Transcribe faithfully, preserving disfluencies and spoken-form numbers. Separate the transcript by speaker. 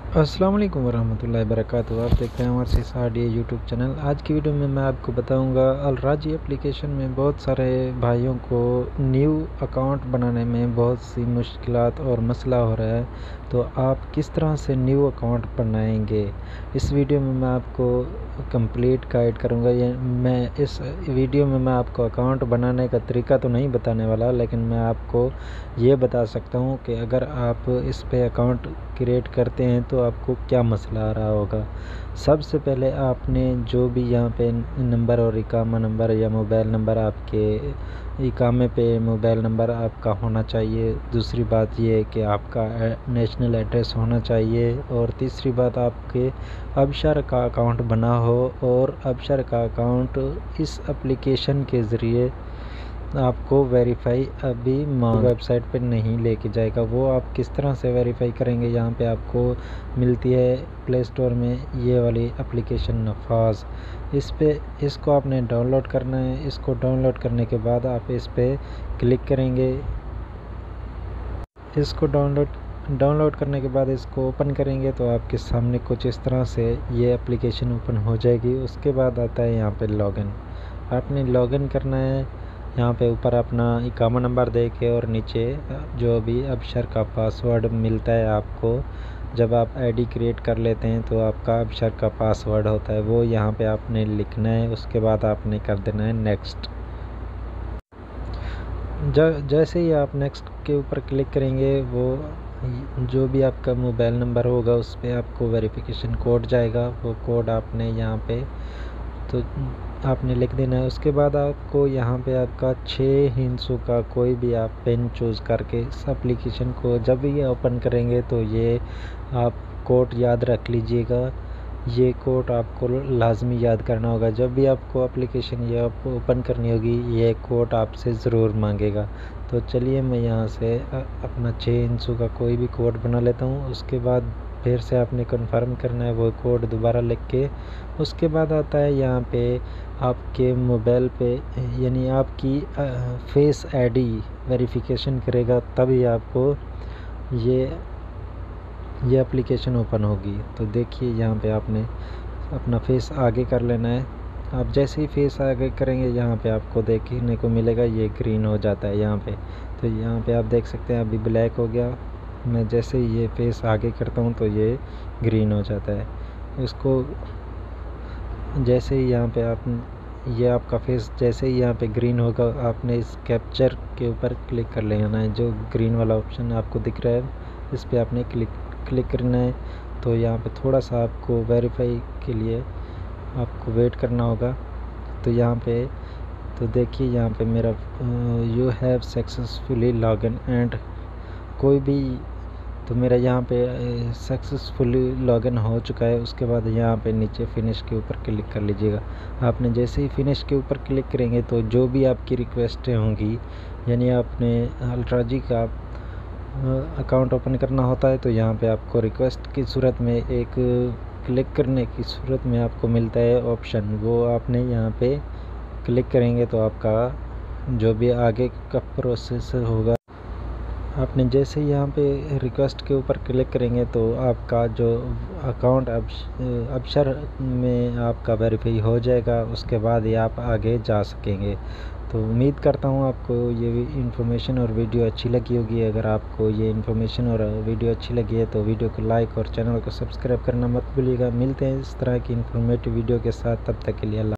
Speaker 1: अस्सलाम वालेकुम वरहमतुल्लाहि वबरकातुहू। आप देख रहे हैं हमारे साथ ये यूट्यूब चैनल। आज की वीडियो में मैं आपको बताऊंगा अलराजी एप्लीकेशन में बहुत सारे भाइयों को न्यू अकाउंट बनाने में बहुत सी मुश्किलात और मसला हो रहा है, तो आप किस तरह से न्यू अकाउंट बनाएंगे इस वीडियो में मैं आपको कंप्लीट गाइड करूंगा। ये मैं इस वीडियो में मैं आपको अकाउंट बनाने का तरीका तो नहीं बताने वाला, लेकिन मैं आपको ये बता सकता हूँ कि अगर आप इस पे अकाउंट क्रिएट करते हैं तो आपको क्या मसला आ रहा होगा। सबसे पहले आपने जो भी यहाँ पे नंबर और इकामा नंबर या मोबाइल नंबर, आपके इकामे पे मोबाइल नंबर आपका होना चाहिए। दूसरी बात ये है कि आपका नेशनल एड्रेस होना चाहिए। और तीसरी बात, आपके अबशर का अकाउंट बना हो। और अबशर का अकाउंट इस एप्लीकेशन के ज़रिए आपको वेरीफाई अभी वेबसाइट पर नहीं लेके जाएगा। वो आप किस तरह से वेरीफाई करेंगे, यहाँ पे आपको मिलती है प्ले स्टोर में ये वाली एप्लीकेशन नफाज। इस पे इसको आपने डाउनलोड करना है। इसको डाउनलोड करने के बाद आप इस पे क्लिक करेंगे। इसको डाउनलोड डाउनलोड करने के बाद इसको ओपन करेंगे तो आपके सामने कुछ इस तरह से ये एप्लीकेशन ओपन हो जाएगी। उसके बाद आता है यहाँ पे लॉगिन। आपने लॉगिन करना है। यहाँ पे ऊपर अपना इकामा नंबर दे के और नीचे जो भी अबशर का पासवर्ड मिलता है आपको, जब आप आईडी क्रिएट कर लेते हैं तो आपका अबशर का पासवर्ड होता है, वो यहाँ पे आपने लिखना है। उसके बाद आपने कर देना है नेक्स्ट। जैसे ही आप नेक्स्ट के ऊपर क्लिक करेंगे, वो जो भी आपका मोबाइल नंबर होगा उस पर आपको वेरिफिकेशन कोड जाएगा। वो कोड आपने यहाँ पे तो आपने लिख देना है। उसके बाद आपको यहाँ पे आपका छः हिंसों का कोई भी आप पेन चूज़ करके इस एप्लीकेशन को जब भी ओपन करेंगे तो ये आप कोड याद रख लीजिएगा। ये कोड आपको लाजमी याद करना होगा। जब भी आपको एप्लीकेशन ये आपको ओपन करनी होगी, ये कोड आपसे ज़रूर मांगेगा। तो चलिए मैं यहाँ से अपना छः हिंसों का कोई भी कोड बना लेता हूँ। उसके बाद फिर से आपने कंफर्म करना है वो कोड दोबारा लिख के। उसके बाद आता है यहाँ पे आपके मोबाइल पे, यानी आपकी फेस आईडी वेरिफिकेशन करेगा तभी आपको ये ये एप्लीकेशन ओपन होगी। तो देखिए यहाँ पे आपने अपना फेस आगे कर लेना है। आप जैसे ही फेस आगे करेंगे यहाँ पे आपको देखने को मिलेगा ये ग्रीन हो जाता है यहाँ पे। तो यहाँ पे आप देख सकते हैं अभी ब्लैक हो गया। मैं जैसे ही ये फेस आगे करता हूँ तो ये ग्रीन हो जाता है। इसको जैसे ही यहाँ पे आप ये आपका फेस जैसे ही यहाँ पे ग्रीन होगा, आपने इस कैप्चर के ऊपर क्लिक कर लेना है। जो ग्रीन वाला ऑप्शन आपको दिख रहा है, इस पर आपने क्लिक क्लिक करना है। तो यहाँ पे थोड़ा सा आपको वेरीफाई के लिए आपको वेट करना होगा। तो यहाँ पे तो देखिए यहाँ पे मेरा you have successfully login and कोई भी, तो मेरा यहाँ पे सक्सेसफुली लॉगिन हो चुका है। उसके बाद यहाँ पे नीचे फिनिश के ऊपर क्लिक कर लीजिएगा। आपने जैसे ही फिनिश के ऊपर क्लिक करेंगे तो जो भी आपकी रिक्वेस्टें होंगी, यानी आपने अलराजी का अकाउंट ओपन करना होता है तो यहाँ पे आपको रिक्वेस्ट की सूरत में एक क्लिक करने की सूरत में आपको मिलता है ऑप्शन, वो आपने यहाँ पे क्लिक करेंगे तो आपका जो भी आगे का प्रोसेस होगा, आपने जैसे ही यहाँ पे रिक्वेस्ट के ऊपर क्लिक करेंगे तो आपका जो अकाउंट अबशर में आपका वेरीफाई हो जाएगा। उसके बाद ही आप आगे जा सकेंगे। तो उम्मीद करता हूँ आपको ये इन्फॉर्मेशन और वीडियो अच्छी लगी होगी। अगर आपको ये इन्फॉर्मेशन और वीडियो अच्छी लगी है तो वीडियो को लाइक और चैनल को सब्सक्राइब करना मत भूलिएगा। मिलते हैं इस तरह की इन्फॉर्मेटिव वीडियो के साथ, तब तक के लिए अल्लाह।